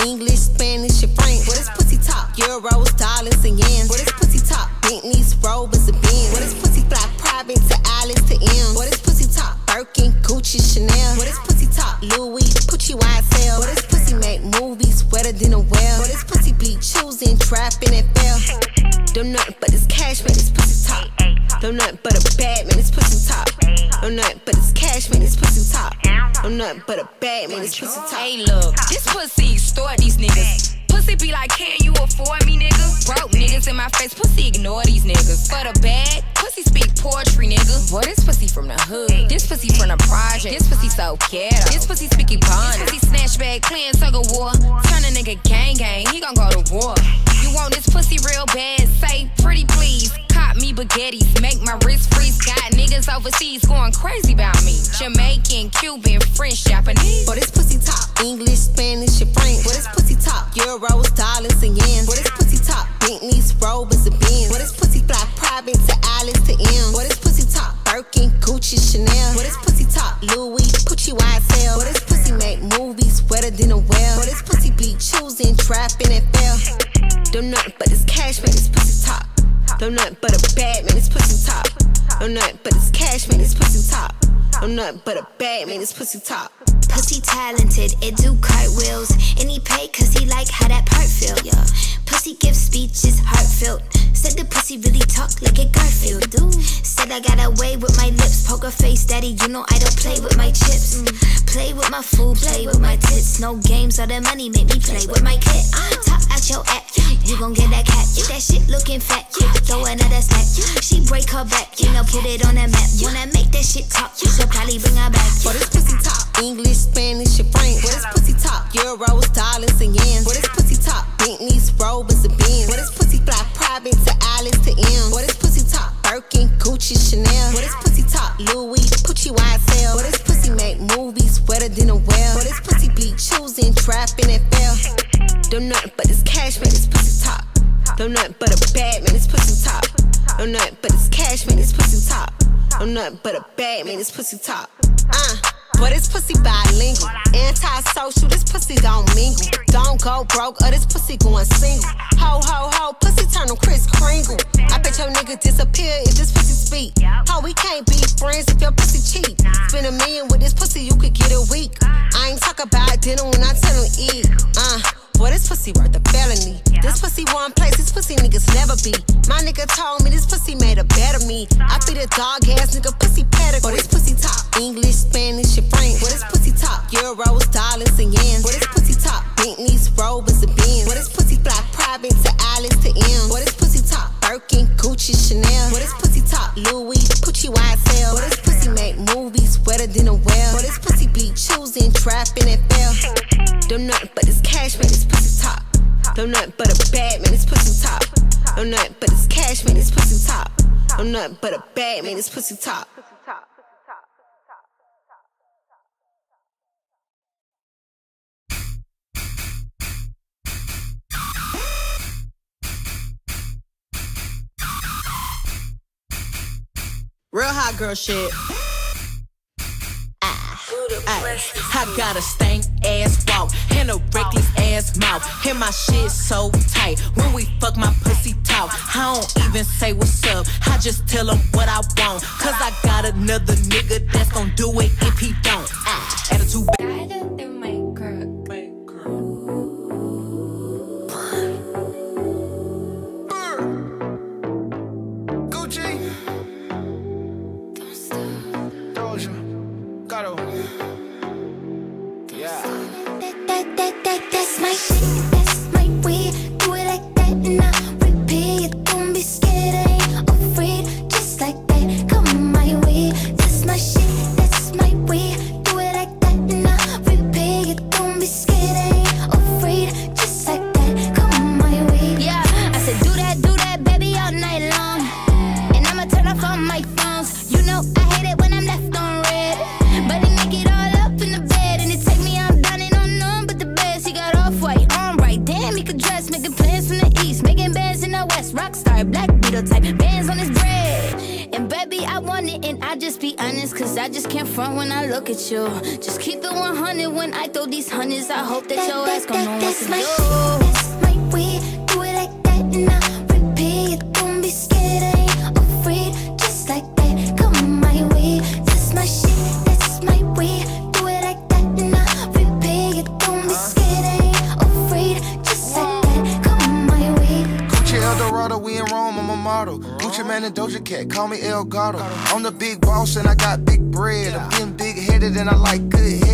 English, Spanish, and French. What is pussy talk? Euros, dollars, and yens. What is pussy talk? Bentleys, Rovers, and Benz. What is pussy fly? Private to Alice to M. What is pussy talk? Birkin, Gucci, Chanel. What is pussy talk? Louis, Pucci, YSL. What is pussy make movies wetter than a well? What is pussy be choosing, trapping, and fail? Don't nothing but this cash, man, this pussy talk. Don't nothing but a bad man, this pussy talk. Don't nothing but this cash, man, this pussy talk. Don't nothing but a bad man, this pussy talk. Hey, look, this pussy extort these niggas. Pussy be like, can you afford me, nigga? Broke niggas in my face, pussy ignore these niggas. For the bag, pussy speak poetry, nigga. Boy, this pussy from the hood. This pussy from the project. This pussy so ghetto. This pussy speak Ebonics. This pussy snatch bag, clean tug of war. Turn a nigga gang gang, he gon' go to war. You want this pussy real bad? Say pretty please. Cop me baguettes, make my wrist freeze. Got niggas overseas going crazy about me. Jamaican, Cuban, French, Japanese. Boy, this pussy talk English, Spanish, and French. What is pussy talk? Euros, dollars, and yens. What is pussy talk? Bentleys, Rovers, and Benz. What is pussy fly? Private to Alice to M. What is pussy talk? Birkin, Gucci, Chanel. What is pussy talk? Louis, Pucci, YSL. What is pussy make movies wetter than a well? What is pussy be choosing, trapping, and fail? Don't nothing but this cash, man, this pussy talk. Don't nothing but a bad man, this pussy talk. Don't nothing but this cash, man, this pussy talk. Don't nothing but a bad man, this pussy talk. Pussy talented, it do cartwheels. And he pay cause he like how that part feel, yeah. Pussy give speeches heartfelt. Said the pussy really talk like a Garfield do. Said I got away with my lips. Poker face daddy, you know I don't play with my chips. Play with my food, play with my tits. No games or the money make me play with my kid. Talk out your act, you gon' get that cat. That shit looking fat, throw another stack. She break her back, you know, put it on the map. Wanna make that shit talk, she'll probably bring her back. What is pussy talk? English, Spanish, and French. What is pussy talk? Euros, dollars, and yens. What is pussy talk? Bentleys, Rovers, and Benz. What is pussy fly? Private to Alice to M. What is pussy talk? Birkin, Gucci, Chanel. What is pussy talk? Louis, Pucci, YSL. What is pussy make movies wetter than a well? What is pussy be choosing, trapping, and fail? Don't nothing but this cash, man, this pussy talk. Don't nothing but a bad man, this pussy talk. Don't nothing but this cash, man, this pussy talk. Don't nothing but a bad man, this pussy talk. But this pussy bilingual, anti-social, this pussy don't mingle. Don't go broke or this pussy going single. Ho, ho, ho, pussy turn on Kris Kringle. I bet your nigga disappear if this pussy speak. Ho, we can't be friends if your pussy cheap. Spend $1 million with this pussy, you could get a week. I ain't talk about dinner when I tell him eat. Boy, this pussy worth a felony. This pussy one place, this pussy niggas never be. My nigga told me this pussy made a better me. I feed a dog ass nigga pussy pedigree. Boy, this pussy talk English, Spanish, and French. What is pussy talk? Euros, dollars, and yens. What is pussy talk? Bentleys, Rovers, and Benz. What is pussy fly? Private to Alice to M. What is pussy talk? Birkin, Gucci, Chanel. What is pussy talk? Louis, Pucci, YSL. What is pussy make movies wetter than a well? What is pussy be choosing, trapping, and fail? Don't nothing but this cash, man, this pussy talk. Don't nothing but a bad man, this pussy talk. Don't nothing but this cash, man, this pussy talk. Don't nothing but a bad man, this pussy talk. Real hot girl shit. I got a stank ass walk and a reckless ass mouth, and my shit so tight. When we fuck, my pussy talk. I don't even say what's up, I just tell him what I want. Cause I got another nigga that's gon' do it if he don't. Attitude bad. That's my shit, that's my way. Do it like that and I repeat. Don't be scared, I ain't afraid. Just like that, come my way. That's my shit, that's my way. Do it like that and I repeat. Don't be scared, I ain't afraid. Just like that, come my way. Yeah, I said do that, baby, all night long. And I'ma turn off all my phones. You know I hate it when I'm left on red, but they make it all up in the bed. And it take me out down and on none but the best. He got off-white, on right, damn, he could dress. Making plans from the east, making bands in the west. Rockstar, black Beatle type, bands on his bread. And baby, I want it And I just be honest, cause I just can't front when I look at you. Just keep it 100 when I throw these hundreds. I hope that your ass gon' know what to do. That's my way, do it like that and I repeat. Don't be scared, I ain't afraid. Just like that, come my way. That's my shit, that's my way. Do it like that and I repeat. Don't be scared, I ain't afraid. Just like that, come my way. Gucci Eldorado, we in Rome, I'm a model. Gucci Man and Doja Cat, call me El Gato. I'm the big boss and I got big bread. I'm getting big headed and I like good head.